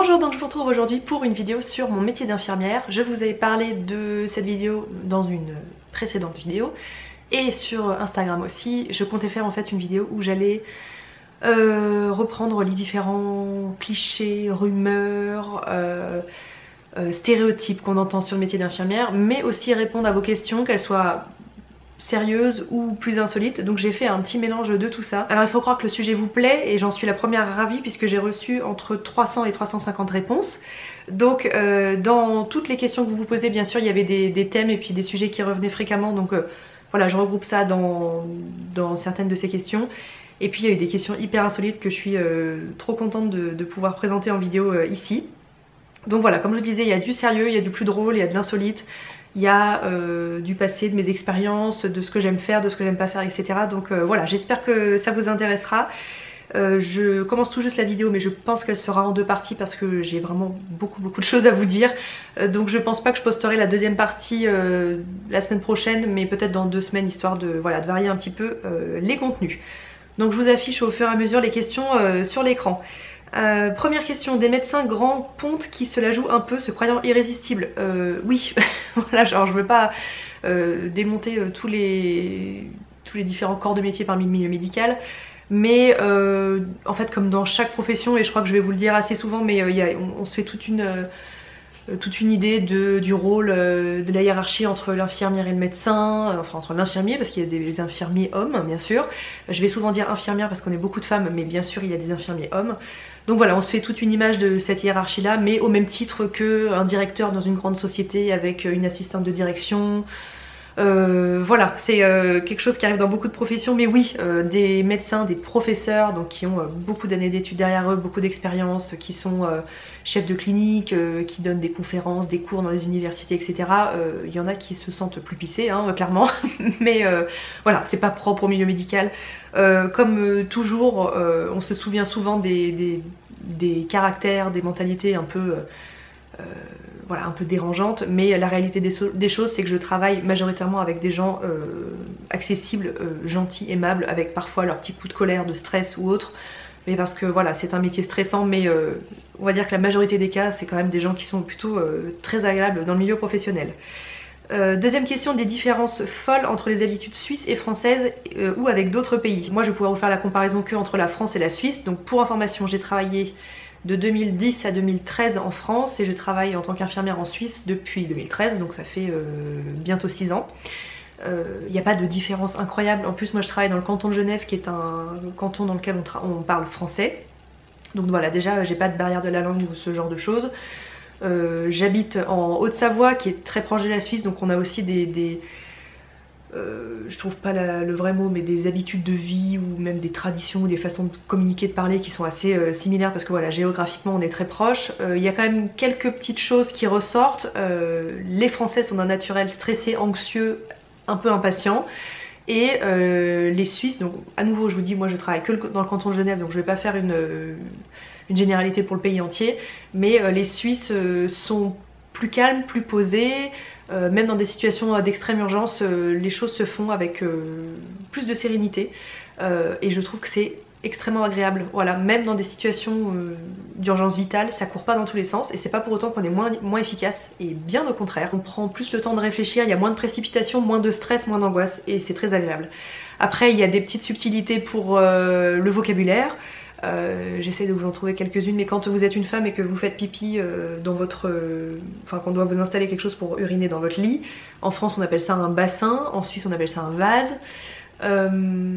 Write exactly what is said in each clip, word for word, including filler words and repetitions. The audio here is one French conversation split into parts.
Bonjour, donc je vous retrouve aujourd'hui pour une vidéo sur mon métier d'infirmière. Je vous avais parlé de cette vidéo dans une précédente vidéo et sur Instagram aussi. Je comptais faire en fait une vidéo où j'allais euh, reprendre les différents clichés, rumeurs, euh, euh, stéréotypes qu'on entend sur le métier d'infirmière, mais aussi répondre à vos questions, qu'elles soient sérieuse ou plus insolite, donc j'ai fait un petit mélange de tout ça. Alors il faut croire que le sujet vous plaît et j'en suis la première ravie puisque j'ai reçu entre trois cents et trois cent cinquante réponses. Donc euh, dans toutes les questions que vous vous posez, bien sûr il y avait des, des thèmes et puis des sujets qui revenaient fréquemment, donc euh, voilà, je regroupe ça dans, dans certaines de ces questions. Et puis il y a eu des questions hyper insolites que je suis euh, trop contente de, de pouvoir présenter en vidéo euh, ici. Donc voilà, comme je disais, il y a du sérieux, il y a du plus drôle, il y a de l'insolite. Il y a euh, du passé, de mes expériences, de ce que j'aime faire, de ce que j'aime pas faire, et cetera. Donc euh, voilà, j'espère que ça vous intéressera. Euh, je commence tout juste la vidéo, mais je pense qu'elle sera en deux parties parce que j'ai vraiment beaucoup beaucoup de choses à vous dire. Euh, donc je pense pas que je posterai la deuxième partie euh, la semaine prochaine, mais peut-être dans deux semaines, histoire de, voilà, de varier un petit peu euh, les contenus. Donc je vous affiche au fur et à mesure les questions euh, sur l'écran. Euh, première question, des médecins grands pontes qui se la jouent un peu, se croyant irrésistibles. Euh, oui, voilà, genre je veux pas euh, démonter euh, tous les tous les différents corps de métier parmi le milieu médical, mais euh, en fait comme dans chaque profession, et je crois que je vais vous le dire assez souvent, mais euh, y a, on, on se fait toute une euh, toute une idée de, du rôle euh, de la hiérarchie entre l'infirmière et le médecin, euh, enfin entre l'infirmier parce qu'il y a des infirmiers hommes bien sûr. Je vais souvent dire infirmière parce qu'on est beaucoup de femmes, mais bien sûr il y a des infirmiers hommes. Donc voilà, on se fait toute une image de cette hiérarchie là, mais au même titre qu'un directeur dans une grande société avec une assistante de direction. Euh, voilà, c'est euh, quelque chose qui arrive dans beaucoup de professions, mais oui, euh, des médecins, des professeurs, donc qui ont euh, beaucoup d'années d'études derrière eux, beaucoup d'expérience, qui sont euh, chefs de clinique, euh, qui donnent des conférences, des cours dans les universités, et cetera. Il euh, y en a qui se sentent plus pissés, hein, clairement, mais euh, voilà, c'est pas propre au milieu médical. Euh, comme euh, toujours, euh, on se souvient souvent des, des, des caractères, des mentalités un peu... Euh, euh, voilà, un peu dérangeante, mais la réalité des, so des choses c'est que je travaille majoritairement avec des gens euh, accessibles, euh, gentils, aimables, avec parfois leurs petits coups de colère, de stress ou autre, mais parce que voilà, c'est un métier stressant, mais euh, on va dire que la majorité des cas c'est quand même des gens qui sont plutôt euh, très agréables dans le milieu professionnel. Euh, deuxième question, des différences folles entre les habitudes suisses et françaises euh, ou avec d'autres pays. Moi je vais pouvoir vous faire la comparaison que entre la France et la Suisse, donc pour information j'ai travaillé de deux mille dix à deux mille treize en France et je travaille en tant qu'infirmière en Suisse depuis deux mille treize, donc ça fait euh, bientôt six ans. Il euh, n'y a pas de différence incroyable. En plus moi je travaille dans le canton de Genève qui est un canton dans lequel on, on parle français. Donc voilà, déjà j'ai pas de barrière de la langue ou ce genre de choses. Euh, J'habite en Haute-Savoie qui est très proche de la Suisse, donc on a aussi des... des Euh, je trouve pas la, le vrai mot, mais des habitudes de vie ou même des traditions ou des façons de communiquer, de parler qui sont assez euh, similaires parce que voilà, géographiquement on est très proches. Il euh, y a quand même quelques petites choses qui ressortent. Euh, les Français sont d'un naturel stressé, anxieux, un peu impatient. Et euh, les Suisses, donc à nouveau je vous dis, moi je travaille que dans le canton de Genève, donc je vais pas faire une, une généralité pour le pays entier, mais euh, les Suisses euh, sont plus calmes, plus posés. Euh, même dans des situations d'extrême urgence, euh, les choses se font avec euh, plus de sérénité euh, et je trouve que c'est extrêmement agréable. Voilà, même dans des situations euh, d'urgence vitale, ça court pas dans tous les sens et c'est pas pour autant qu'on est moins, moins efficace, et bien au contraire. On prend plus le temps de réfléchir, il y a moins de précipitation, moins de stress, moins d'angoisse et c'est très agréable. Après il y a des petites subtilités pour euh, le vocabulaire. Euh, J'essaie de vous en trouver quelques-unes, mais quand vous êtes une femme et que vous faites pipi euh, dans votre... Euh, enfin qu'on doit vous installer quelque chose pour uriner dans votre lit, en France on appelle ça un bassin, en Suisse on appelle ça un vase, euh,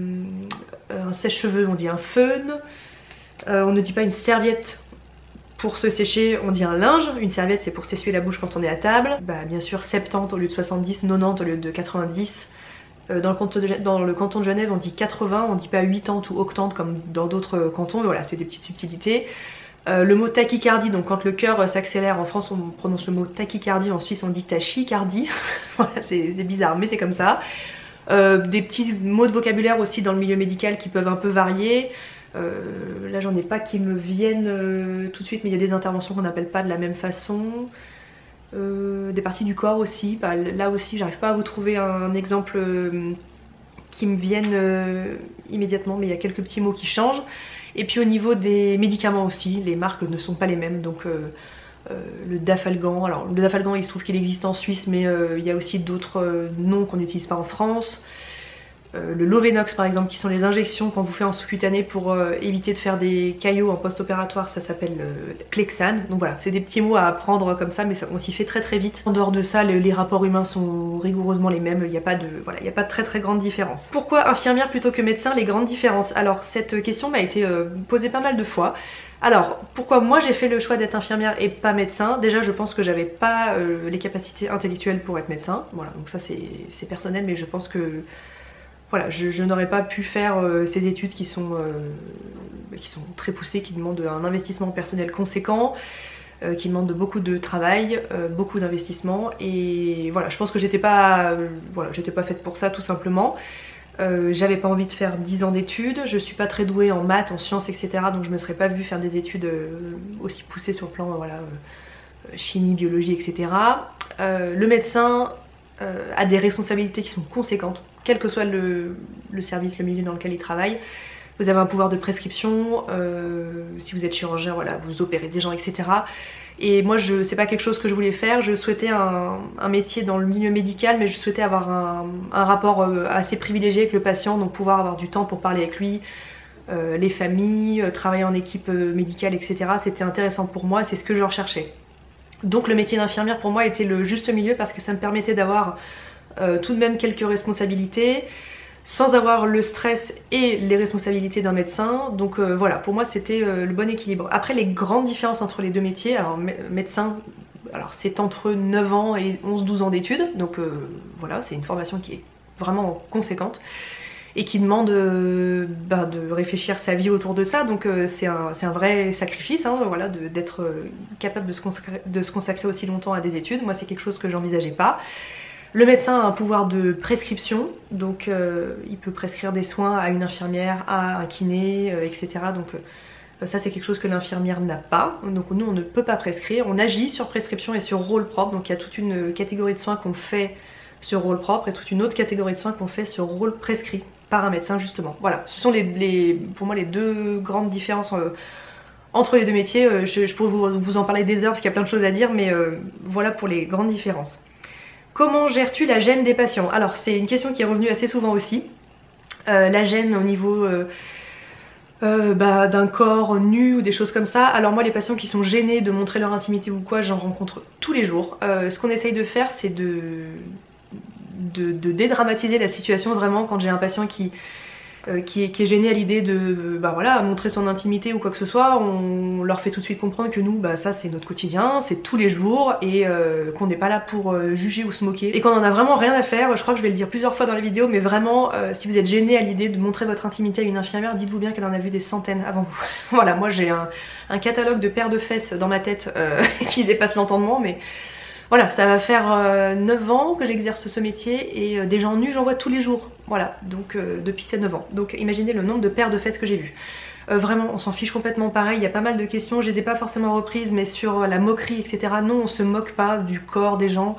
un sèche-cheveux on dit un feun, euh, on ne dit pas une serviette pour se sécher, on dit un linge, une serviette c'est pour s'essuyer la bouche quand on est à table, bah bien sûr soixante-dix au lieu de soixante-dix, quatre-vingt-dix au lieu de quatre-vingt-dix. Dans le, canton de, dans le canton de Genève on dit quatre-vingts, on dit pas quatre-vingts ou octante comme dans d'autres cantons, et voilà, c'est des petites subtilités. Euh, le mot tachycardie, donc quand le cœur s'accélère, en France on prononce le mot tachycardie, en Suisse on dit tachycardie, voilà, c'est bizarre mais c'est comme ça. Euh, des petits mots de vocabulaire aussi dans le milieu médical qui peuvent un peu varier. Euh, là j'en ai pas qui me viennent euh, tout de suite, mais il y a des interventions qu'on n'appelle pas de la même façon. Euh, des parties du corps aussi, bah, là aussi j'arrive pas à vous trouver un, un exemple euh, qui me viennent euh, immédiatement, mais il y a quelques petits mots qui changent. Et puis au niveau des médicaments aussi, les marques ne sont pas les mêmes, donc euh, euh, le Dafalgan, alors le Dafalgan il se trouve qu'il existe en Suisse, mais euh, il y a aussi d'autres euh, noms qu'on n'utilise pas en France. Euh, le Lovenox par exemple, qui sont les injections qu'on vous fait en sous-cutané pour euh, éviter de faire des caillots en post-opératoire, ça s'appelle euh, Clexane. Donc voilà, c'est des petits mots à apprendre comme ça, mais ça, on s'y fait très très vite. En dehors de ça, le, les rapports humains sont rigoureusement les mêmes, il n'y a pas de voilà, il n'y a pas de très très grande différence. Pourquoi infirmière plutôt que médecin, les grandes différences? Alors cette question m'a été euh, posée pas mal de fois. Alors, pourquoi moi j'ai fait le choix d'être infirmière et pas médecin? Déjà, je pense que j'avais pas euh, les capacités intellectuelles pour être médecin. Voilà, donc ça c'est personnel, mais je pense que voilà, je, je n'aurais pas pu faire euh, ces études qui sont, euh, qui sont très poussées, qui demandent un investissement personnel conséquent, euh, qui demandent beaucoup de travail, euh, beaucoup d'investissement. Et voilà, je pense que j'étais pas, euh, voilà, j'étais pas faite pour ça tout simplement. Euh, J'avais pas envie de faire dix ans d'études, je suis pas très douée en maths, en sciences, et cetera. Donc je me serais pas vue faire des études euh, aussi poussées sur le plan, voilà, euh, chimie, biologie, et cetera. Euh, le médecin euh, a des responsabilités qui sont conséquentes, quel que soit le, le service, le milieu dans lequel il travaille. Vous avez un pouvoir de prescription, euh, si vous êtes chirurgien, voilà, vous opérez des gens, et cetera. Et moi, je c'est pas quelque chose que je voulais faire, je souhaitais un, un métier dans le milieu médical, mais je souhaitais avoir un, un rapport euh, assez privilégié avec le patient, donc pouvoir avoir du temps pour parler avec lui, euh, les familles, euh, travailler en équipe euh, médicale, et cetera. C'était intéressant pour moi, c'est ce que je recherchais. Donc le métier d'infirmière pour moi était le juste milieu parce que ça me permettait d'avoir euh, tout de même quelques responsabilités, sans avoir le stress et les responsabilités d'un médecin. Donc euh, voilà, pour moi c'était euh, le bon équilibre. Après, les grandes différences entre les deux métiers, alors médecin, alors c'est entre neuf ans et onze douze ans d'études, donc euh, voilà, c'est une formation qui est vraiment conséquente et qui demande euh, bah, de réfléchir sa vie autour de ça, donc euh, c'est un, un vrai sacrifice, hein, voilà, d'être euh, capable de se, consacrer, de se consacrer aussi longtemps à des études. Moi c'est quelque chose que j'envisageais pas. Le médecin a un pouvoir de prescription, donc euh, il peut prescrire des soins à une infirmière, à un kiné, euh, et cetera. Donc euh, ça c'est quelque chose que l'infirmière n'a pas, donc nous on ne peut pas prescrire, on agit sur prescription et sur rôle propre, donc il y a toute une catégorie de soins qu'on fait sur rôle propre et toute une autre catégorie de soins qu'on fait sur rôle prescrit par un médecin justement. Voilà, ce sont les, les, pour moi les deux grandes différences euh, entre les deux métiers. Euh, je, je pourrais vous, vous en parler des heures parce qu'il y a plein de choses à dire, mais euh, voilà pour les grandes différences. Comment gères-tu la gêne des patients? Alors c'est une question qui est revenue assez souvent aussi. Euh, la gêne au niveau euh, euh, bah, d'un corps nu ou des choses comme ça. Alors moi les patients qui sont gênés de montrer leur intimité ou quoi, j'en rencontre tous les jours. Euh, ce qu'on essaye de faire c'est de, de, de dédramatiser la situation vraiment quand j'ai un patient qui... Qui est, qui est gêné à l'idée de bah voilà, montrer son intimité ou quoi que ce soit. On leur fait tout de suite comprendre que nous, bah ça c'est notre quotidien, c'est tous les jours, et euh, qu'on n'est pas là pour euh, juger ou se moquer, et qu'on en a vraiment rien à faire. Je crois que je vais le dire plusieurs fois dans la vidéo, mais vraiment euh, si vous êtes gêné à l'idée de montrer votre intimité à une infirmière, dites-vous bien qu'elle en a vu des centaines avant vous. Voilà, moi j'ai un, un catalogue de paires de fesses dans ma tête euh, qui dépasse l'entendement, mais voilà, ça va faire euh, neuf ans que j'exerce ce métier, et euh, des gens nus j'en vois tous les jours. Voilà, donc euh, depuis ces neuf ans. Donc imaginez le nombre de paires de fesses que j'ai vues. Euh, vraiment, on s'en fiche complètement pareil, il y a pas mal de questions, je les ai pas forcément reprises, mais sur la moquerie, et cetera. Non, on se moque pas du corps des gens,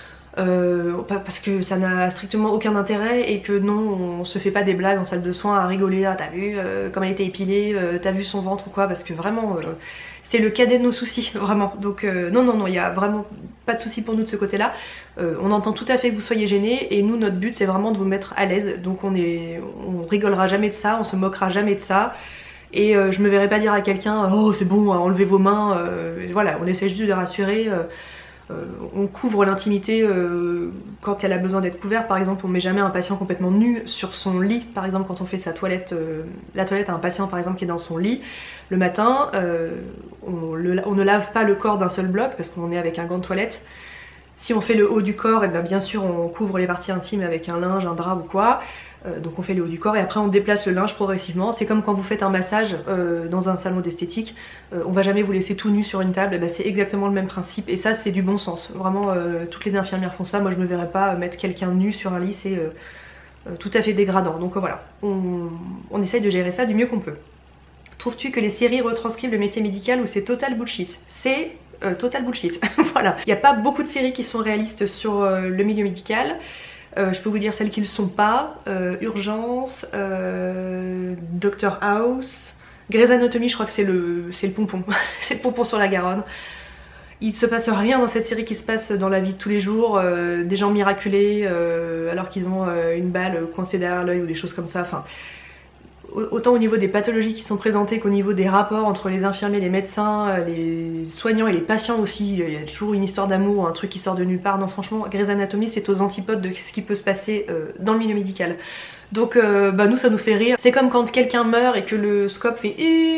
euh, parce que ça n'a strictement aucun intérêt, et que non, on se fait pas des blagues en salle de soins à rigoler, ah t'as vu euh, comme elle était épilée, euh, t'as vu son ventre ou quoi, parce que vraiment... Euh, c'est le cadet de nos soucis, vraiment. Donc euh, non, non, non, il n'y a vraiment pas de souci pour nous de ce côté-là. Euh, on entend tout à fait que vous soyez gênés, et nous, notre but, c'est vraiment de vous mettre à l'aise. Donc on est, on rigolera jamais de ça, on se moquera jamais de ça. Et euh, je me verrai pas dire à quelqu'un, oh c'est bon, enlevez vos mains. Euh, voilà, on essaie juste de les rassurer. Euh, euh, on couvre l'intimité euh, quand elle a besoin d'être couverte. Par exemple, on met jamais un patient complètement nu sur son lit. Par exemple, quand on fait sa toilette, euh, la toilette à un patient par exemple qui est dans son lit le matin, euh, on, le, on ne lave pas le corps d'un seul bloc parce qu'on est avec un gant de toilette. Si on fait le haut du corps, et bien, bien sûr on couvre les parties intimes avec un linge, un drap ou quoi. Euh, donc on fait le haut du corps et après on déplace le linge progressivement. C'est comme quand vous faites un massage euh, dans un salon d'esthétique, euh, on va jamais vous laisser tout nu sur une table, ben, c'est exactement le même principe, et ça c'est du bon sens. Vraiment euh, toutes les infirmières font ça, moi je me verrais pas mettre quelqu'un nu sur un lit, c'est euh, euh, tout à fait dégradant. Donc euh, voilà, on, on essaye de gérer ça du mieux qu'on peut. Trouves-tu que les séries retranscrivent le métier médical ou c'est total bullshit? C'est euh, total bullshit. Voilà, il n'y a pas beaucoup de séries qui sont réalistes sur euh, le milieu médical. Euh, je peux vous dire celles qui ne le sont pas, euh, Urgence, euh, Doctor House, Grey's Anatomy, je crois que c'est le, c'est le pompon, c'est le pompon sur la Garonne. Il se passe rien dans cette série qui se passe dans la vie de tous les jours, euh, des gens miraculés euh, alors qu'ils ont euh, une balle coincée derrière l'œil ou des choses comme ça. Enfin, autant au niveau des pathologies qui sont présentées qu'au niveau des rapports entre les infirmiers, les médecins, les soignants et les patients aussi. Il y a toujours une histoire d'amour, un truc qui sort de nulle part. Non, franchement, Grey's Anatomy, c'est aux antipodes de ce qui peut se passer euh, dans le milieu médical. Donc euh, bah nous ça nous fait rire. C'est comme quand quelqu'un meurt et que le scope fait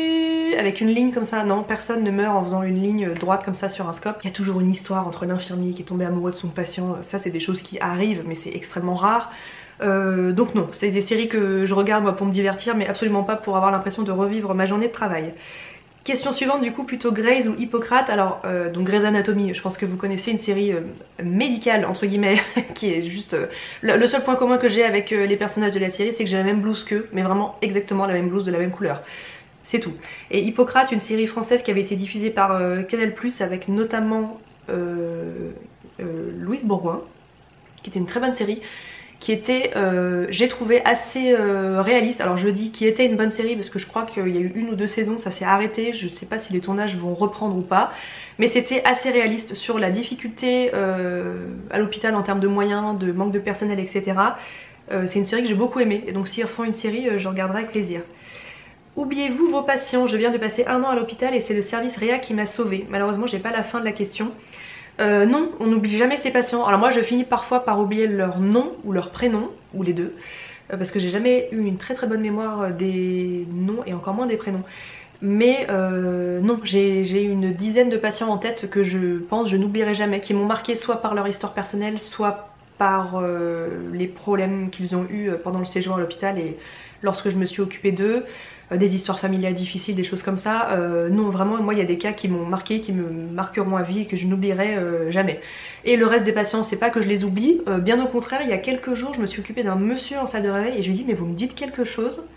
avec une ligne comme ça. Non, personne ne meurt en faisant une ligne droite comme ça sur un scope. Il y a toujours une histoire entre l'infirmier qui est tombé amoureux de son patient. Ça c'est des choses qui arrivent mais c'est extrêmement rare. Euh, donc non, c'est des séries que je regarde moi pour me divertir mais absolument pas pour avoir l'impression de revivre ma journée de travail. Question suivante du coup, plutôt Grey's ou Hippocrate. Alors euh, donc Grey's Anatomy, je pense que vous connaissez, une série euh, médicale entre guillemets qui est juste euh, le, le seul point commun que j'ai avec euh, les personnages de la série, c'est que j'ai la même blouse qu'eux, mais vraiment exactement la même blouse de la même couleur. C'est tout. Et Hippocrate, une série française qui avait été diffusée par euh, Canal plus, avec notamment euh, euh, Louise Bourgoin, qui était une très bonne série, qui était, euh, j'ai trouvé, assez euh, réaliste. Alors je dis qui était une bonne série parce que je crois qu'il y a eu une ou deux saisons, ça s'est arrêté, je sais pas si les tournages vont reprendre ou pas, mais c'était assez réaliste sur la difficulté euh, à l'hôpital en termes de moyens, de manque de personnel, et cetera. Euh, c'est une série que j'ai beaucoup aimée, et donc s'ils refont une série, euh, je regarderai avec plaisir. Oubliez-vous vos patients, je viens de passer un an à l'hôpital et c'est le service Réa qui m'a sauvée. Malheureusement j'ai pas la fin de la question. Euh, non, on n'oublie jamais ses patients. Alors moi je finis parfois par oublier leur nom ou leur prénom, ou les deux, euh, parce que j'ai jamais eu une très très bonne mémoire des noms et encore moins des prénoms. Mais euh, non, j'ai une dizaine de patients en tête que je pense je n'oublierai jamais, qui m'ont marqué soit par leur histoire personnelle, soit par euh, les problèmes qu'ils ont eu pendant le séjour à l'hôpital et lorsque je me suis occupée d'eux. Des histoires familiales difficiles, des choses comme ça. Euh, non, vraiment, moi il y a des cas qui m'ont marqué, qui me marqueront à vie et que je n'oublierai euh, jamais. Et le reste des patients, c'est pas que je les oublie, euh, bien au contraire, il y a quelques jours, je me suis occupée d'un monsieur en salle de réveil et je lui dis mais vous me dites quelque chose?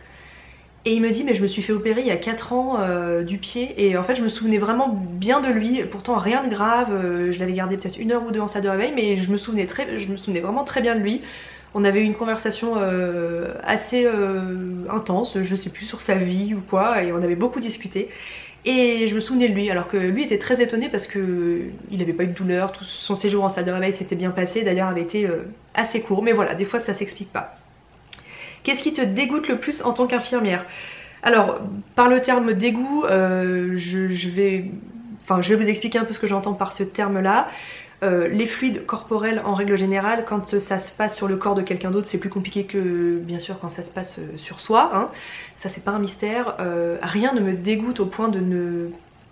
Et il me dit mais je me suis fait opérer il y a quatre ans euh, du pied et en fait je me souvenais vraiment bien de lui, pourtant rien de grave, euh, je l'avais gardé peut-être une heure ou deux en salle de réveil mais je me souvenais, très, je me souvenais vraiment très bien de lui. On avait eu une conversation euh, assez euh, intense, je sais plus, sur sa vie ou quoi, et on avait beaucoup discuté. Et je me souvenais de lui, alors que lui était très étonné parce que il n'avait pas eu de douleur, tout son séjour en salle de réveil s'était bien passé, d'ailleurs avait été euh, assez court, mais voilà, des fois ça s'explique pas. Qu'est-ce qui te dégoûte le plus en tant qu'infirmière? Alors, par le terme dégoût, euh, je, je vais... Enfin, je vais vous expliquer un peu ce que j'entends par ce terme-là. Euh, les fluides corporels en règle générale, quand ça se passe sur le corps de quelqu'un d'autre, c'est plus compliqué que bien sûr quand ça se passe sur soi, hein. Ça c'est pas un mystère. Euh, rien ne me dégoûte au point de ne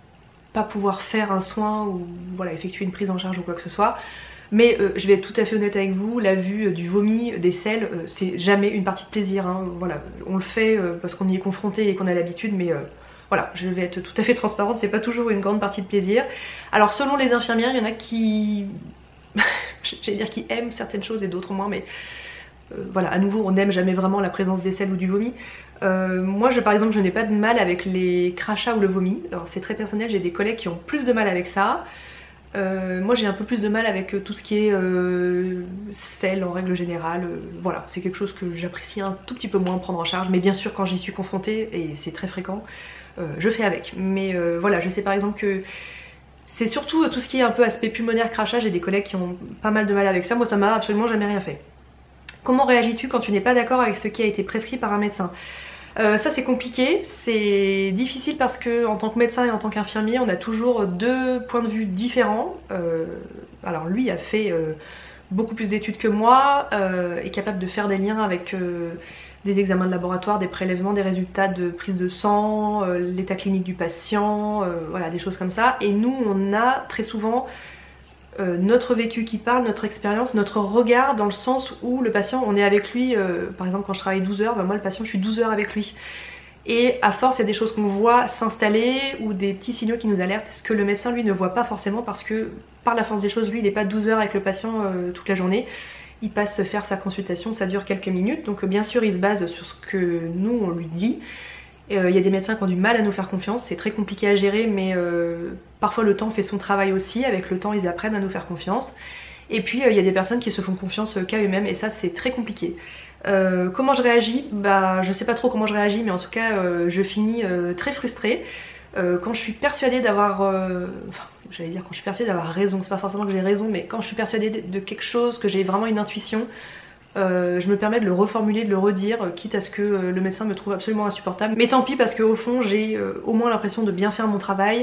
pas pouvoir faire un soin ou voilà, effectuer une prise en charge ou quoi que ce soit. Mais euh, je vais être tout à fait honnête avec vous, la vue euh, du vomi, des selles, euh, c'est jamais une partie de plaisir, hein. Voilà, on le fait euh, parce qu'on y est confronté et qu'on a l'habitude, mais... Euh, Voilà, je vais être tout à fait transparente, c'est pas toujours une grande partie de plaisir. Alors selon les infirmières, il y en a qui... j'allais dire qui aiment certaines choses et d'autres moins, mais euh, voilà, à nouveau on n'aime jamais vraiment la présence des selles ou du vomi. Euh, moi je, par exemple je n'ai pas de mal avec les crachats ou le vomi, alors c'est très personnel, j'ai des collègues qui ont plus de mal avec ça. Euh, moi j'ai un peu plus de mal avec tout ce qui est euh, sel en règle générale, euh, voilà, c'est quelque chose que j'apprécie un tout petit peu moins prendre en charge, mais bien sûr quand j'y suis confrontée, et c'est très fréquent, euh, je fais avec. Mais euh, voilà, je sais par exemple que c'est surtout tout ce qui est un peu aspect pulmonaire, crachat, j'ai des collègues qui ont pas mal de mal avec ça, moi ça m'a absolument jamais rien fait. Comment réagis-tu quand tu n'es pas d'accord avec ce qui a été prescrit par un médecin? Euh, ça c'est compliqué, c'est difficile parce que en tant que médecin et en tant qu'infirmier on a toujours deux points de vue différents. Euh, alors lui a fait euh, beaucoup plus d'études que moi, euh, est capable de faire des liens avec euh, des examens de laboratoire, des prélèvements, des résultats de prise de sang, euh, l'état clinique du patient, euh, voilà, des choses comme ça. Et nous on a très souvent Euh, notre vécu qui parle, notre expérience, notre regard, dans le sens où le patient, on est avec lui, euh, par exemple quand je travaille douze heures, bah moi le patient je suis douze heures avec lui. Et à force il y a des choses qu'on voit s'installer ou des petits signaux qui nous alertent, ce que le médecin lui ne voit pas forcément parce que par la force des choses, lui il n'est pas douze heures avec le patient euh, toute la journée. Il passe faire sa consultation, ça dure quelques minutes, donc bien sûr il se base sur ce que nous on lui dit. Il euh, y a des médecins qui ont du mal à nous faire confiance, c'est très compliqué à gérer mais euh, parfois le temps fait son travail aussi, avec le temps ils apprennent à nous faire confiance. Et puis il euh, y a des personnes qui se font confiance qu'à eux-mêmes et ça c'est très compliqué. Euh, comment je réagis? Bah je sais pas trop comment je réagis, mais en tout cas euh, je finis euh, très frustrée. Euh, quand je suis persuadée d'avoir... Euh, enfin, j'allais dire quand je suis persuadée d'avoir raison, c'est pas forcément que j'ai raison, mais quand je suis persuadée de quelque chose, que j'ai vraiment une intuition, euh, je me permets de le reformuler, de le redire, quitte à ce que euh, le médecin me trouve absolument insupportable. Mais tant pis, parce qu'au fond, j'ai euh, au moins l'impression de bien faire mon travail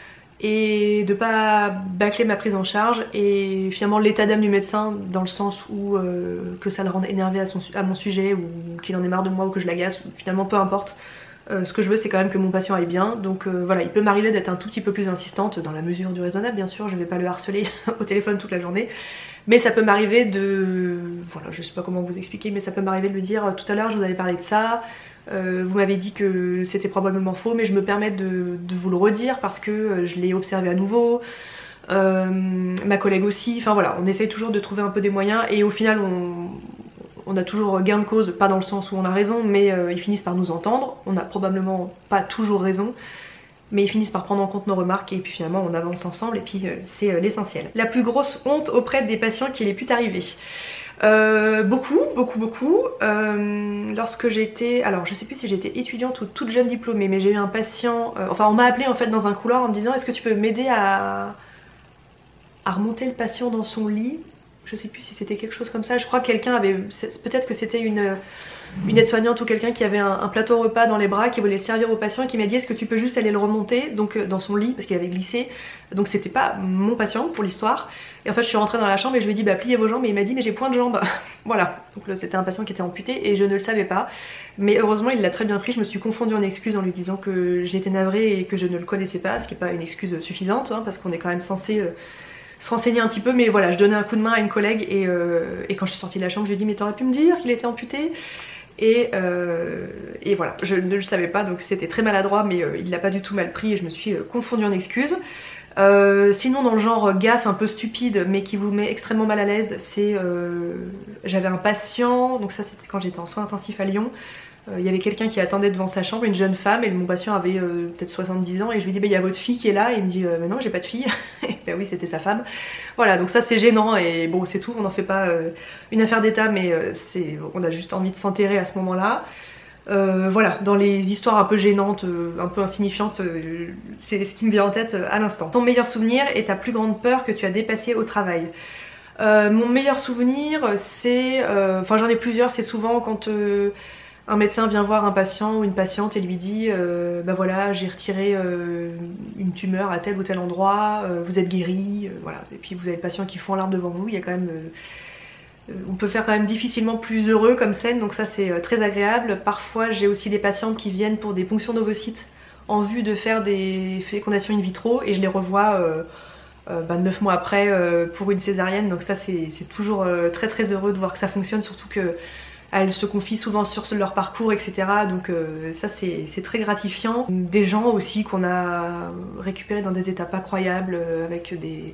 et de pas bâcler ma prise en charge, et finalement l'état d'âme du médecin dans le sens où euh, que ça le rende énervé à, son, à mon sujet, ou qu'il en ait marre de moi, ou que je l'agace, finalement peu importe. Euh, ce que je veux c'est quand même que mon patient aille bien, donc euh, voilà, il peut m'arriver d'être un tout petit peu plus insistante dans la mesure du raisonnable bien sûr, je vais pas le harceler au téléphone toute la journée, mais ça peut m'arriver de... voilà, je sais pas comment vous expliquer, mais ça peut m'arriver de lui dire tout à l'heure je vous avais parlé de ça, euh, vous m'avez dit que c'était probablement faux, mais je me permets de, de vous le redire parce que je l'ai observé à nouveau, euh, ma collègue aussi, enfin voilà, on essaye toujours de trouver un peu des moyens et au final on... on a toujours gain de cause, pas dans le sens où on a raison, mais euh, ils finissent par nous entendre. On n'a probablement pas toujours raison, mais ils finissent par prendre en compte nos remarques et puis finalement on avance ensemble et puis euh, c'est euh, l'essentiel. La plus grosse honte auprès des patients qu'il ait pu t'arriver. Euh, beaucoup, beaucoup, beaucoup. Euh, lorsque j'étais, alors je sais plus si j'étais étudiante ou toute jeune diplômée, mais j'ai eu un patient, euh, enfin on m'a appelé en fait dans un couloir en me disant est-ce que tu peux m'aider à... à remonter le patient dans son lit. Je sais plus si c'était quelque chose comme ça, je crois que quelqu'un avait, peut-être que c'était une, une aide-soignante ou quelqu'un qui avait un, un plateau repas dans les bras, qui voulait le servir au patient et qui m'a dit est-ce que tu peux juste aller le remonter, donc dans son lit, parce qu'il avait glissé, donc c'était pas mon patient pour l'histoire. Et en fait je suis rentrée dans la chambre et je lui ai dit bah pliez vos jambes, et il m'a dit mais j'ai point de jambes. Voilà, donc c'était un patient qui était amputé et je ne le savais pas, mais heureusement il l'a très bien pris. Je me suis confondue en excuses en lui disant que j'étais navrée et que je ne le connaissais pas, ce qui n'est pas une excuse suffisante, hein, parce qu'on est quand même censé... Euh, se renseigner un petit peu, mais voilà, je donnais un coup de main à une collègue et, euh, et quand je suis sortie de la chambre je lui ai dit mais t'aurais pu me dire qu'il était amputé, et, euh, et voilà, je ne le savais pas, donc c'était très maladroit, mais euh, il l'a pas du tout mal pris et je me suis euh, confondue en excuses. Euh, sinon dans le genre gaffe un peu stupide mais qui vous met extrêmement mal à l'aise, c'est euh, j'avais un patient, donc ça c'était quand j'étais en soins intensifs à Lyon. Il y avait quelqu'un qui attendait devant sa chambre, une jeune femme, et mon patient avait euh, peut-être soixante-dix ans, et je lui dis bah il y a votre fille qui est là, et il me dit euh, bah non j'ai pas de fille. Et bah oui c'était sa femme. Voilà, donc ça c'est gênant et bon c'est tout, on n'en fait pas euh, une affaire d'état, mais euh, c'est, on a juste envie de s'enterrer à ce moment là. Euh, voilà, dans les histoires un peu gênantes, euh, un peu insignifiantes, euh, c'est ce qui me vient en tête euh, à l'instant. Ton meilleur souvenir et ta plus grande peur que tu as dépassée au travail. Euh, mon meilleur souvenir c'est, euh, enfin j'en ai plusieurs, c'est souvent quand... Euh, un médecin vient voir un patient ou une patiente et lui dit euh, bah voilà j'ai retiré euh, une tumeur à tel ou tel endroit, euh, vous êtes guéri, euh, voilà, et puis vous avez le patient qui fond en larmes devant vous, il y a quand même... Euh, on peut faire quand même difficilement plus heureux comme scène, donc ça c'est euh, très agréable. Parfois j'ai aussi des patientes qui viennent pour des ponctions d'ovocytes en vue de faire des fécondations in vitro et je les revois euh, euh, bah, neuf mois après euh, pour une césarienne, donc ça c'est toujours euh, très très heureux de voir que ça fonctionne, surtout que elles se confient souvent sur leur parcours, et cetera. Donc euh, ça c'est très gratifiant. Des gens aussi qu'on a récupérés dans des états pas croyables, euh, avec des,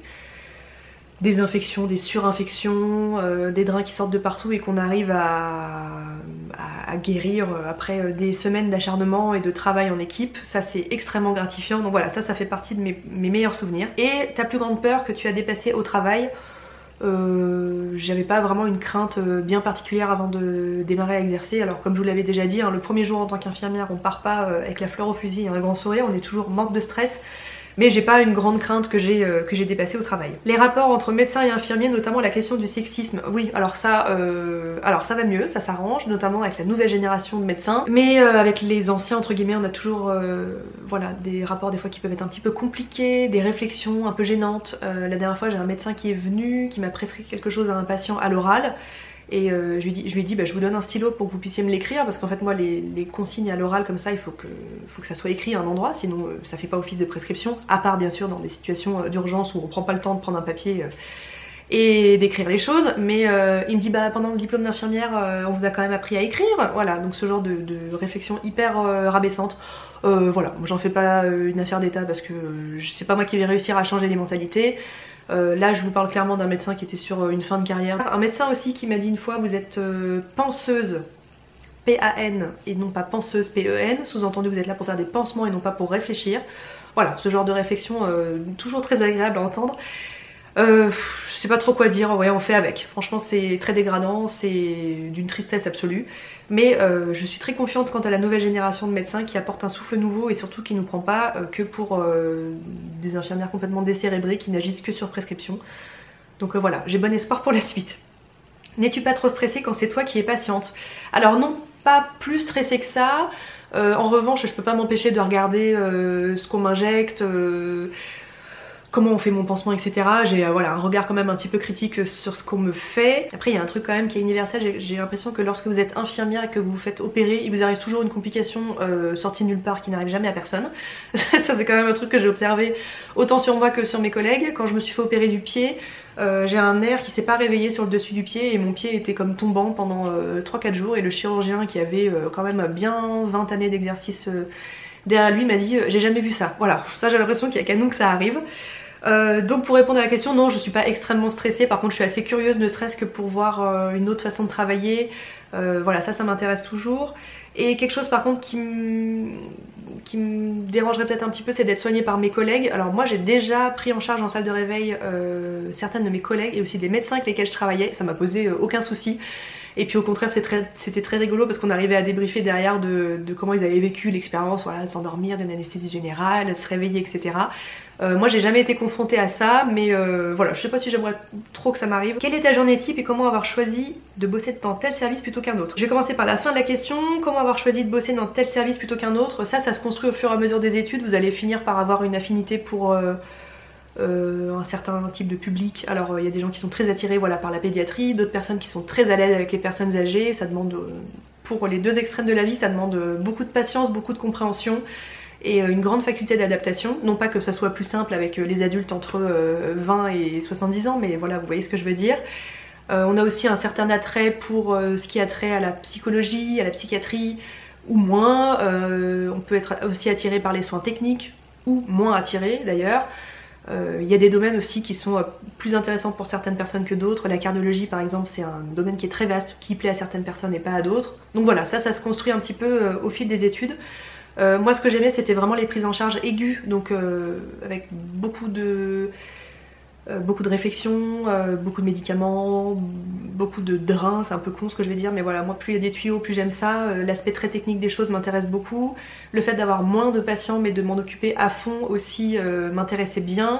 des infections, des surinfections, euh, des drains qui sortent de partout et qu'on arrive à, à, à guérir après des semaines d'acharnement et de travail en équipe. Ça c'est extrêmement gratifiant. Donc voilà, ça ça fait partie de mes, mes meilleurs souvenirs. Et ta plus grande peur que tu as dépassée au travail? Euh, j'avais pas vraiment une crainte bien particulière avant de démarrer à exercer. Alors comme je vous l'avais déjà dit, hein, le premier jour en tant qu'infirmière on part pas euh, avec la fleur au fusil et un grand sourire, on est toujours morte de stress. Mais j'ai pas une grande crainte que j'ai euh, que j'ai dépassée au travail. Les rapports entre médecins et infirmiers, notamment la question du sexisme, oui alors ça euh, alors ça va mieux, ça s'arrange, notamment avec la nouvelle génération de médecins, mais euh, avec les anciens entre guillemets on a toujours euh, voilà, des rapports des fois qui peuvent être un petit peu compliqués, des réflexions un peu gênantes. Euh, la dernière fois j'ai un médecin qui est venu, qui m'a prescrit quelque chose à un patient à l'oral. Et euh, je lui dis, je lui ai dit bah, je vous donne un stylo pour que vous puissiez me l'écrire, parce qu'en fait moi les, les consignes à l'oral comme ça il faut que, faut que ça soit écrit à un endroit, sinon euh, ça fait pas office de prescription, à part bien sûr dans des situations euh, d'urgence où on prend pas le temps de prendre un papier euh, et d'écrire les choses. Mais euh, il me dit bah pendant le diplôme d'infirmière euh, on vous a quand même appris à écrire, voilà, donc ce genre de, de réflexion hyper euh, rabaissante. Euh, voilà, j'en fais pas euh, une affaire d'état parce que euh, c'est pas moi qui vais réussir à changer les mentalités. Euh, là je vous parle clairement d'un médecin qui était sur une fin de carrière. Un médecin aussi qui m'a dit une fois vous êtes euh, panseuse, P A N et non pas penseuse, P E N, sous-entendu vous êtes là pour faire des pansements et non pas pour réfléchir. Voilà, ce genre de réflexion euh, toujours très agréable à entendre. Euh, je sais pas trop quoi dire, ouais, on fait avec. Franchement, c'est très dégradant, c'est d'une tristesse absolue. Mais euh, je suis très confiante quant à la nouvelle génération de médecins qui apporte un souffle nouveau et surtout qui ne prend pas euh, que pour euh, des infirmières complètement décérébrées qui n'agissent que sur prescription. Donc euh, voilà, j'ai bon espoir pour la suite. N'es-tu pas trop stressée quand c'est toi qui es patiente? Alors non, pas plus stressée que ça. Euh, en revanche, je peux pas m'empêcher de regarder euh, ce qu'on m'injecte, euh, comment on fait mon pansement, et cetera. J'ai euh, voilà, un regard quand même un petit peu critique sur ce qu'on me fait. Après, il y a un truc quand même qui est universel. J'ai l'impression que lorsque vous êtes infirmière et que vous vous faites opérer, il vous arrive toujours une complication euh, sortie de nulle part qui n'arrive jamais à personne. Ça, c'est quand même un truc que j'ai observé autant sur moi que sur mes collègues. Quand je me suis fait opérer du pied, euh, j'ai un nerf qui s'est pas réveillé sur le dessus du pied et mon pied était comme tombant pendant euh, trois quatre jours. Et le chirurgien qui avait euh, quand même bien vingt années d'exercice euh, derrière lui m'a dit euh, j'ai jamais vu ça. Voilà, ça j'ai l'impression qu'il y a qu'à nous que ça arrive. Euh, donc pour répondre à la question, non, je suis pas extrêmement stressée. Par contre, je suis assez curieuse, ne serait-ce que pour voir euh, une autre façon de travailler. Euh, voilà, ça, ça m'intéresse toujours. Et quelque chose par contre qui me qui me dérangerait peut-être un petit peu, c'est d'être soignée par mes collègues. Alors moi, j'ai déjà pris en charge en salle de réveil euh, certaines de mes collègues et aussi des médecins avec lesquels je travaillais. Ça m'a posé euh, aucun souci. Et puis au contraire, c'était très, très rigolo parce qu'on arrivait à débriefer derrière de, de comment ils avaient vécu l'expérience, voilà, de s'endormir, d'une anesthésie générale, de se réveiller, et cetera. Euh, moi j'ai jamais été confrontée à ça, mais euh, voilà, je sais pas si j'aimerais trop que ça m'arrive. Quelle est ta journée type et comment avoir choisi de bosser dans tel service plutôt qu'un autre? Je vais commencer par la fin de la question. Comment avoir choisi de bosser dans tel service plutôt qu'un autre? Ça, ça se construit au fur et à mesure des études. Vous allez finir par avoir une affinité pour... Euh, Euh, un certain type de public. Alors il euh, y a des gens qui sont très attirés voilà, par la pédiatrie, d'autres personnes qui sont très à l'aise avec les personnes âgées. Ça demande, euh, pour les deux extrêmes de la vie, ça demande euh, beaucoup de patience, beaucoup de compréhension et euh, une grande faculté d'adaptation. Non pas que ça soit plus simple avec euh, les adultes entre euh, vingt et soixante-dix ans, mais voilà, vous voyez ce que je veux dire. Euh, on a aussi un certain attrait pour euh, ce qui a trait à la psychologie, à la psychiatrie, ou moins. Euh, on peut être aussi attiré par les soins techniques, ou moins attiré d'ailleurs. Il euh, y a des domaines aussi qui sont euh, plus intéressants pour certaines personnes que d'autres. La cardiologie par exemple, c'est un domaine qui est très vaste, qui plaît à certaines personnes et pas à d'autres. Donc voilà, ça, ça se construit un petit peu euh, au fil des études. Euh, moi ce que j'aimais c'était vraiment les prises en charge aiguës, donc euh, avec beaucoup de... Euh, beaucoup de réflexion, euh, beaucoup de médicaments, beaucoup de drains, c'est un peu con ce que je vais dire, mais voilà, moi plus il y a des tuyaux, plus j'aime ça. Euh, L'aspect très technique des choses m'intéresse beaucoup. Le fait d'avoir moins de patients mais de m'en occuper à fond aussi euh, m'intéressait bien.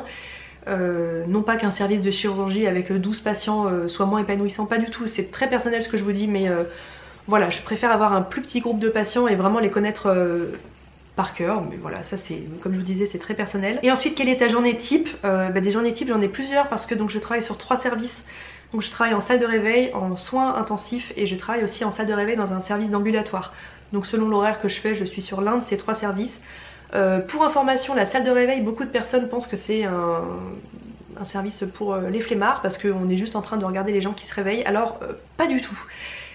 Euh, non pas qu'un service de chirurgie avec douze patients euh, soit moins épanouissant, pas du tout, c'est très personnel ce que je vous dis, mais euh, voilà, je préfère avoir un plus petit groupe de patients et vraiment les connaître euh, par cœur, mais voilà, ça c'est, comme je vous disais, c'est très personnel. Et ensuite, quelle est ta journée type? euh, bah, Des journées types, j'en ai plusieurs parce que donc je travaille sur trois services. Donc je travaille en salle de réveil, en soins intensifs et je travaille aussi en salle de réveil dans un service d'ambulatoire. Donc selon l'horaire que je fais, je suis sur l'un de ces trois services. Euh, pour information, la salle de réveil, beaucoup de personnes pensent que c'est un, un service pour les flemmards parce qu'on est juste en train de regarder les gens qui se réveillent. Alors, euh, pas du tout.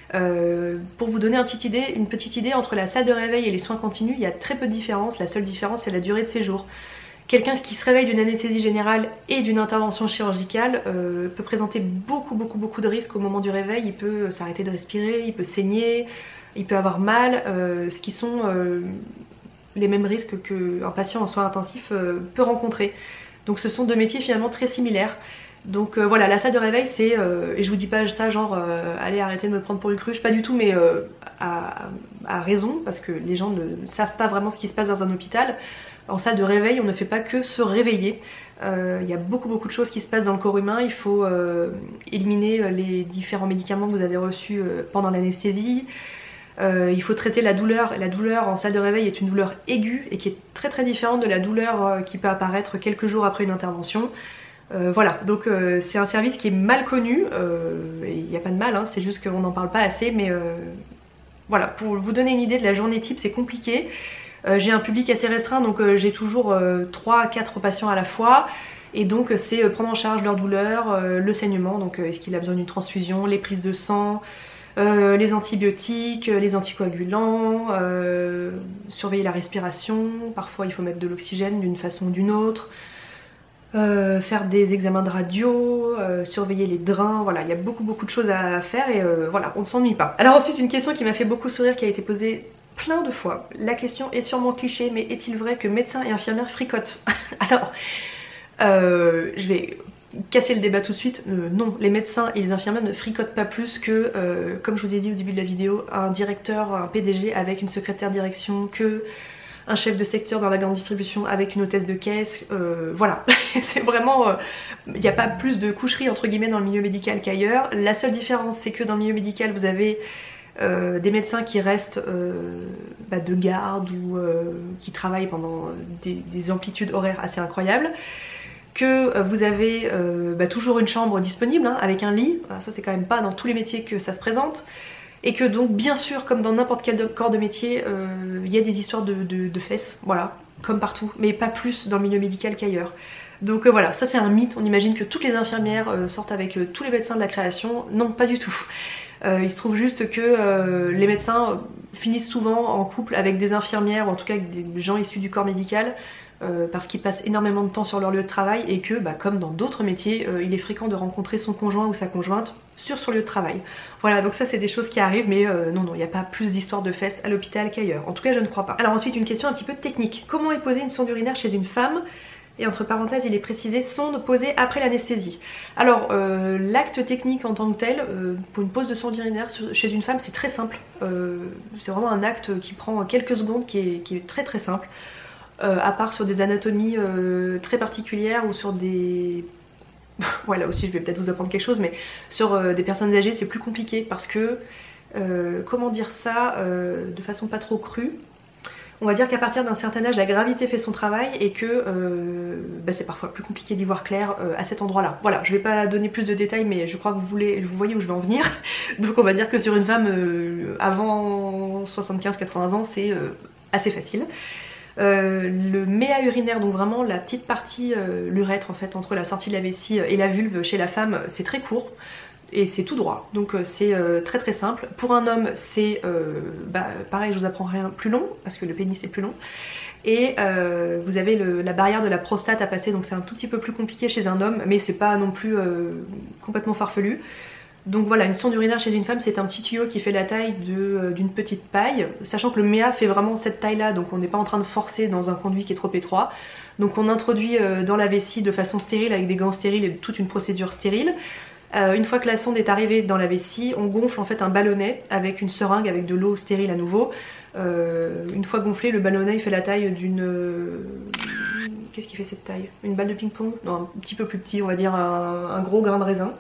Euh, pour vous donner une petite, idée, une petite idée, entre la salle de réveil et les soins continus, il y a très peu de différence. La seule différence, c'est la durée de séjour. Quelqu'un qui se réveille d'une anesthésie générale et d'une intervention chirurgicale euh, peut présenter beaucoup beaucoup beaucoup de risques au moment du réveil. Il peut s'arrêter de respirer, il peut saigner, il peut avoir mal, euh, ce qui sont euh, les mêmes risques qu'un patient en soins intensifs euh, peut rencontrer. Donc ce sont deux métiers finalement très similaires. Donc euh, voilà, la salle de réveil c'est, euh, et je vous dis pas ça genre euh, allez arrêtez de me prendre pour une cruche, pas du tout, mais euh, à, à raison, parce que les gens ne savent pas vraiment ce qui se passe dans un hôpital. En salle de réveil on ne fait pas que se réveiller, il euh, y a beaucoup beaucoup de choses qui se passent dans le corps humain. Il faut euh, éliminer les différents médicaments que vous avez reçus euh, pendant l'anesthésie. Euh, il faut traiter la douleur. La douleur en salle de réveil est une douleur aiguë et qui est très très différente de la douleur euh, qui peut apparaître quelques jours après une intervention. Euh, voilà, donc euh, c'est un service qui est mal connu, euh, et il n'y a pas de mal, hein, c'est juste qu'on n'en parle pas assez, mais euh, voilà, pour vous donner une idée de la journée type, c'est compliqué. Euh, j'ai un public assez restreint, donc euh, j'ai toujours euh, trois à quatre patients à la fois, et donc c'est euh, prendre en charge leur douleur, euh, le saignement, donc euh, est-ce qu'il a besoin d'une transfusion, les prises de sang, euh, les antibiotiques, les anticoagulants, euh, surveiller la respiration, parfois il faut mettre de l'oxygène d'une façon ou d'une autre. Euh, faire des examens de radio, euh, surveiller les drains, voilà, il y a beaucoup beaucoup de choses à faire et euh, voilà, on ne s'ennuie pas. Alors ensuite, une question qui m'a fait beaucoup sourire, qui a été posée plein de fois. La question est sûrement cliché, mais est-il vrai que médecins et infirmières fricotent? Alors, euh, je vais casser le débat tout de suite, euh, non, les médecins et les infirmières ne fricotent pas plus que, euh, comme je vous ai dit au début de la vidéo, un directeur, un P D G avec une secrétaire direction, que un chef de secteur dans la grande distribution avec une hôtesse de caisse, euh, voilà. C'est vraiment, il euh, n'y a pas plus de coucherie entre guillemets dans le milieu médical qu'ailleurs. La seule différence c'est que dans le milieu médical vous avez euh, des médecins qui restent euh, bah, de garde ou euh, qui travaillent pendant des, des amplitudes horaires assez incroyables, que euh, vous avez euh, bah, toujours une chambre disponible hein, avec un lit, enfin, ça c'est quand même pas dans tous les métiers que ça se présente. Et que donc bien sûr comme dans n'importe quel corps de métier, il euh, y a des histoires de, de, de fesses, voilà, comme partout, mais pas plus dans le milieu médical qu'ailleurs. Donc euh, voilà, ça c'est un mythe, on imagine que toutes les infirmières euh, sortent avec euh, tous les médecins de la création, non pas du tout. Euh, il se trouve juste que euh, les médecins finissent souvent en couple avec des infirmières, ou en tout cas avec des gens issus du corps médical, Euh, parce qu'ils passent énormément de temps sur leur lieu de travail et que, bah, comme dans d'autres métiers, euh, il est fréquent de rencontrer son conjoint ou sa conjointe sur son lieu de travail. Voilà, donc ça c'est des choses qui arrivent, mais euh, non, non, il n'y a pas plus d'histoires de fesses à l'hôpital qu'ailleurs. En tout cas, je ne crois pas. Alors ensuite, une question un petit peu technique. Comment est posée une sonde urinaire chez une femme ? Et entre parenthèses, il est précisé sonde posée après l'anesthésie. Alors, euh, l'acte technique en tant que tel, euh, pour une pose de sonde urinaire chez une femme, c'est très simple. Euh, c'est vraiment un acte qui prend quelques secondes, qui est, qui est très très simple. Euh, à part sur des anatomies euh, très particulières ou sur des... ouais, là aussi je vais peut-être vous apprendre quelque chose, mais sur euh, des personnes âgées c'est plus compliqué parce que, euh, comment dire ça euh, de façon pas trop crue, on va dire qu'à partir d'un certain âge la gravité fait son travail et que euh, bah, c'est parfois plus compliqué d'y voir clair euh, à cet endroit là. Voilà, je vais pas donner plus de détails mais je crois que vous, voulez, vous voyez où je vais en venir. Donc on va dire que sur une femme euh, avant soixante-quinze quatre-vingts ans c'est euh, assez facile. Euh, le méa urinaire, donc vraiment la petite partie, euh, l'urètre en fait, entre la sortie de la vessie et la vulve chez la femme, c'est très court et c'est tout droit, donc euh, c'est euh, très très simple. Pour un homme c'est, euh, bah, pareil, je vous apprends rien, plus long, parce que le pénis est plus long. Et euh, vous avez le, la barrière de la prostate à passer, donc c'est un tout petit peu plus compliqué chez un homme, mais c'est pas non plus euh, complètement farfelu. Donc voilà, une sonde urinaire chez une femme c'est un petit tuyau qui fait la taille d'une euh, petite paille, sachant que le méa fait vraiment cette taille là, donc on n'est pas en train de forcer dans un conduit qui est trop étroit. Donc on introduit euh, dans la vessie de façon stérile avec des gants stériles et toute une procédure stérile. Euh, une fois que la sonde est arrivée dans la vessie, on gonfle en fait un ballonnet avec une seringue avec de l'eau stérile à nouveau. Euh, une fois gonflé, le ballonnet il fait la taille d'une... Euh... Qu'est-ce qui fait cette taille? Une balle de ping-pong? Non, un petit peu plus petit, on va dire un, un gros grain de raisin.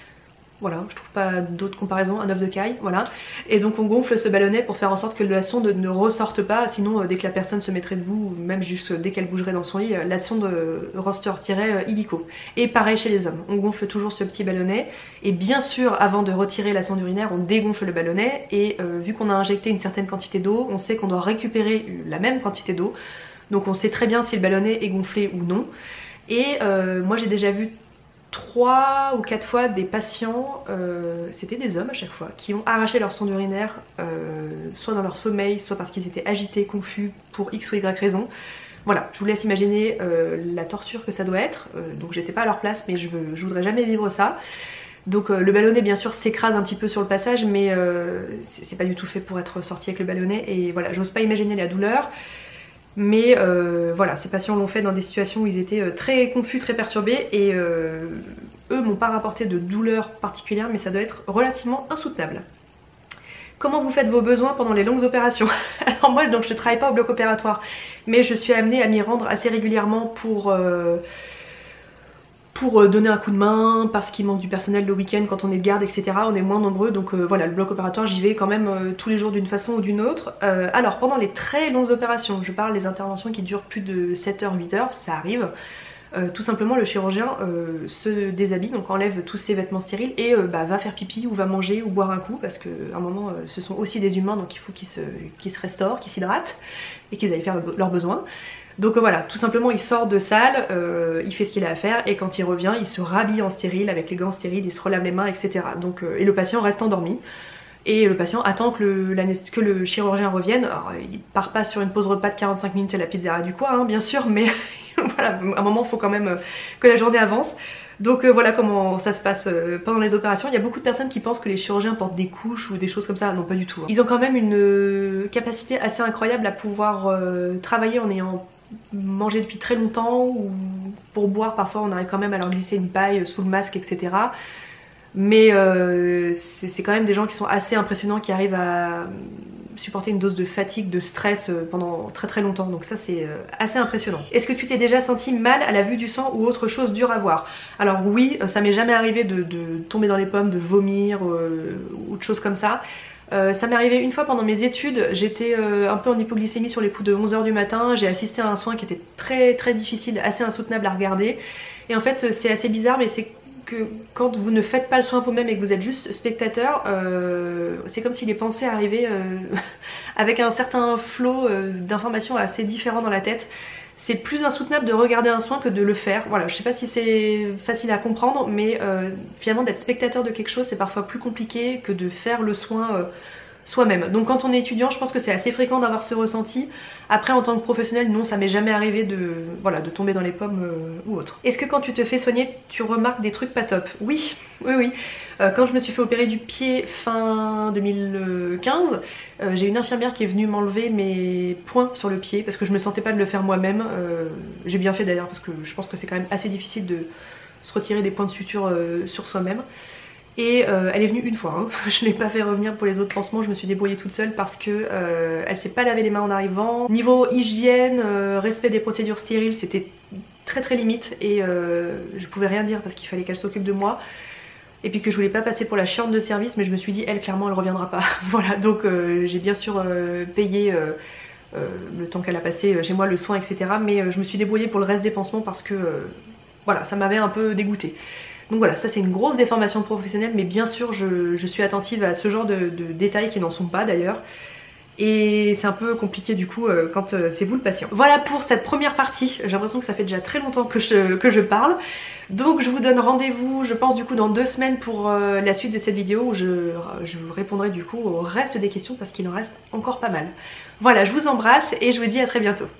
Voilà, je trouve pas d'autres comparaisons, un œuf de caille, voilà. Et donc on gonfle ce ballonnet pour faire en sorte que la sonde ne ressorte pas, sinon euh, dès que la personne se mettrait debout, même juste dès qu'elle bougerait dans son lit, la sonde euh, ressortirait euh, illico. Et pareil chez les hommes, on gonfle toujours ce petit ballonnet, et bien sûr avant de retirer la sonde urinaire, on dégonfle le ballonnet, et euh, vu qu'on a injecté une certaine quantité d'eau, on sait qu'on doit récupérer la même quantité d'eau, donc on sait très bien si le ballonnet est gonflé ou non. Et euh, moi j'ai déjà vu trois ou quatre fois des patients, euh, c'était des hommes à chaque fois, qui ont arraché leur sonde urinaire, euh, soit dans leur sommeil, soit parce qu'ils étaient agités, confus, pour X ou Y raison. Voilà, je vous laisse imaginer euh, la torture que ça doit être, euh, donc j'étais pas à leur place, mais je, veux, je voudrais jamais vivre ça. Donc euh, le ballonnet bien sûr s'écrase un petit peu sur le passage, mais euh, c'est pas du tout fait pour être sorti avec le ballonnet, et voilà, j'ose pas imaginer la douleur. Mais euh, voilà, ces patients l'ont fait dans des situations où ils étaient euh, très confus, très perturbés, et euh, eux m'ont pas rapporté de douleur particulière, mais ça doit être relativement insoutenable. Comment vous faites vos besoins pendant les longues opérations? Alors moi donc je travaille pas au bloc opératoire, mais je suis amenée à m'y rendre assez régulièrement pour... Euh, pour donner un coup de main, parce qu'il manque du personnel le week-end quand on est de garde, et cetera. On est moins nombreux, donc euh, voilà, le bloc opératoire, j'y vais quand même euh, tous les jours d'une façon ou d'une autre. Euh, alors, pendant les très longues opérations, je parle des interventions qui durent plus de sept heures, huit heures, ça arrive, euh, tout simplement le chirurgien euh, se déshabille, donc enlève tous ses vêtements stériles et euh, bah, va faire pipi ou va manger ou boire un coup, parce qu'à un moment, euh, ce sont aussi des humains, donc il faut qu'ils se, qu'ils se restaurent, qu'ils s'hydratent et qu'ils aillent faire leurs besoins. Donc euh, voilà, tout simplement il sort de salle, euh, il fait ce qu'il a à faire, et quand il revient, il se rhabille en stérile avec les gants stériles, il se relave les mains, et cetera. Donc, euh, et le patient reste endormi. Et le patient attend que le, que le chirurgien revienne. Alors il part pas sur une pause repas de quarante-cinq minutes à la pizzeria du coin, hein, bien sûr, mais voilà, à un moment il faut quand même que la journée avance. Donc euh, voilà comment ça se passe euh, pendant les opérations. Il y a beaucoup de personnes qui pensent que les chirurgiens portent des couches ou des choses comme ça. Non, pas du tout. Hein. Ils ont quand même une euh, capacité assez incroyable à pouvoir euh, travailler en ayant mangé depuis très longtemps, ou pour boire parfois on arrive quand même à leur glisser une paille sous le masque, et cetera. Mais euh, c'est quand même des gens qui sont assez impressionnants, qui arrivent à supporter une dose de fatigue, de stress pendant très très longtemps, donc ça c'est assez impressionnant. Est-ce que tu t'es déjà senti mal à la vue du sang ou autre chose dure à voir? Alors oui, ça m'est jamais arrivé de, de tomber dans les pommes, de vomir euh, ou de choses comme ça. Euh, ça m'est arrivé une fois pendant mes études, j'étais euh, un peu en hypoglycémie sur les coups de onze heures du matin, j'ai assisté à un soin qui était très très difficile, assez insoutenable à regarder, et en fait c'est assez bizarre, mais c'est que quand vous ne faites pas le soin vous-même et que vous êtes juste spectateur, euh, c'est comme si les pensées arrivaient euh, avec un certain flot euh, d'informations assez différents dans la tête. C'est plus insoutenable de regarder un soin que de le faire. Voilà, je sais pas si c'est facile à comprendre, mais euh, finalement d'être spectateur de quelque chose c'est parfois plus compliqué que de faire le soin euh, soi-même. Donc quand on est étudiant, je pense que c'est assez fréquent d'avoir ce ressenti. Après en tant que professionnel, non, ça m'est jamais arrivé de, voilà, de tomber dans les pommes euh, ou autre. Est-ce que quand tu te fais soigner, tu remarques des trucs pas top? Oui, oui, oui. Euh, quand je me suis fait opérer du pied fin deux mille quinze, euh, j'ai une infirmière qui est venue m'enlever mes points sur le pied parce que je me sentais pas de le faire moi-même. Euh, j'ai bien fait d'ailleurs parce que je pense que c'est quand même assez difficile de se retirer des points de suture euh, sur soi-même. Et euh, elle est venue une fois, hein. Je l'ai pas fait revenir pour les autres pansements, je me suis débrouillée toute seule parce que euh, elle s'est pas lavé les mains en arrivant. Niveau hygiène, euh, respect des procédures stériles, c'était très très limite et euh, je pouvais rien dire parce qu'il fallait qu'elle s'occupe de moi. Et puis que je voulais pas passer pour la chiante de service, mais je me suis dit elle clairement elle reviendra pas. Voilà, donc euh, j'ai bien sûr euh, payé euh, euh, le temps qu'elle a passé chez moi, le soin, et cetera. Mais euh, je me suis débrouillée pour le reste des pansements parce que euh, voilà, ça m'avait un peu dégoûtée. Donc voilà, ça c'est une grosse déformation professionnelle, mais bien sûr je, je suis attentive à ce genre de, de détails qui n'en sont pas d'ailleurs. Et c'est un peu compliqué du coup euh, quand euh, c'est vous le patient. Voilà pour cette première partie, j'ai l'impression que ça fait déjà très longtemps que je, que je parle. Donc je vous donne rendez-vous, je pense du coup dans deux semaines pour euh, la suite de cette vidéo où je, je vous répondrai du coup au reste des questions parce qu'il en reste encore pas mal. Voilà, je vous embrasse et je vous dis à très bientôt.